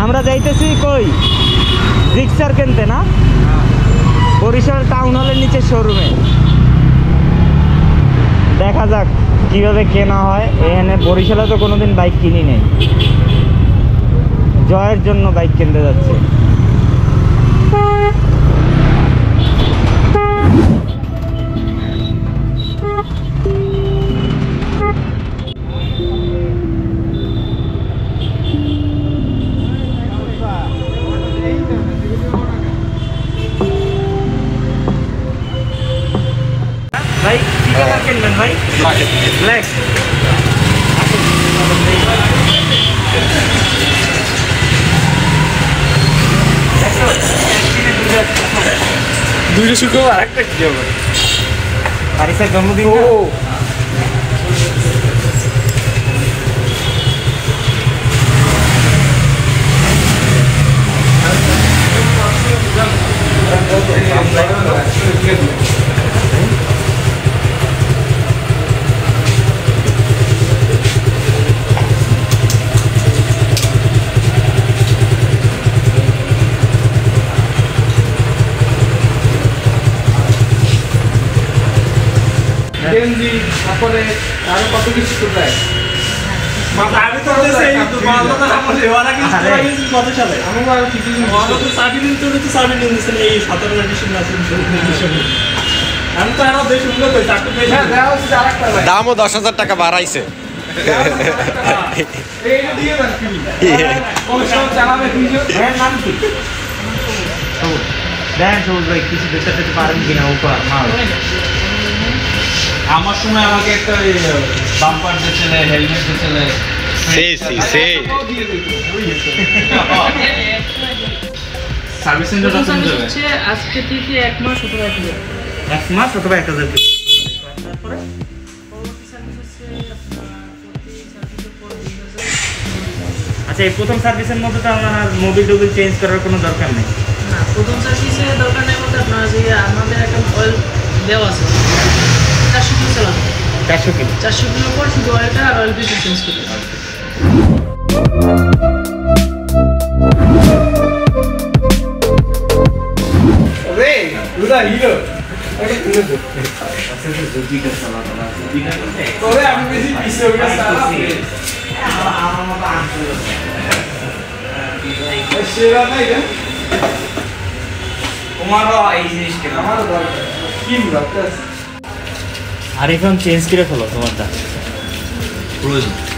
আমরা যাইতেছি কই জিক্সার কিনতে না, বরিশাল টাউন হলের নিচে শোরুমে। দেখা যাক কিভাবে কেনা হয়। এখানে বরিশালে তো কোনোদিন বাইক কিনি নেই, জয়ের জন্য বাইক কিনতে যাচ্ছে। ভাই কি কালার কিনবেন ভাই? ব্ল্যাক। দুইটা শুকো আর একটা কি হবে? আরে স্যার জন্মদিন। ও তারপরে আরো কত কিছু প্রায় আমি তো কত সালে আমার আমি তো আরো বেশ উন্নত দামও 10,000 টাকা বাড়াইছে। কিছু দেখতে পারেন কিনা উপর মাল। আমার সময় আমাকে একটা বাম্পার দিয়েছিলে, হেলমেট দিয়েছিলে। সার্ভিস সেন্টার হচ্ছে আজকে থেকে 1 মাস অথবা 1 মাস অথবা 1000 টাকা। তারপরে আচ্ছা, এই প্রথম সার্ভিসের মধ্যে তো আমার মোবিল টোবিল চেঞ্জ করার কোনো দরকার নেই না। প্রথম সার্ভিসের দরকার নেই বলতে আপনার যে আমাদের একটা অয়েল দেওয়া আছে 400 কিলো চালানো। 400 কিলো পর শুধু অয়েলটা আর অয়েল ফিল্টার চেঞ্জ করতে হবে। রে উদা হিরো এটা খুলে দে। আচ্ছা সুজুকি গিক্সার চালানো। তোরে আমি বেশি পিছে হয়ে গেছে। আমার মতো আনছিল সেরা নাই রে। তোমারও এই জিনিস কেনা আমারও দরকার কি দরকার। আর এখন চেঞ্জ করে ফেলো তোমারটা প্রয়োজন।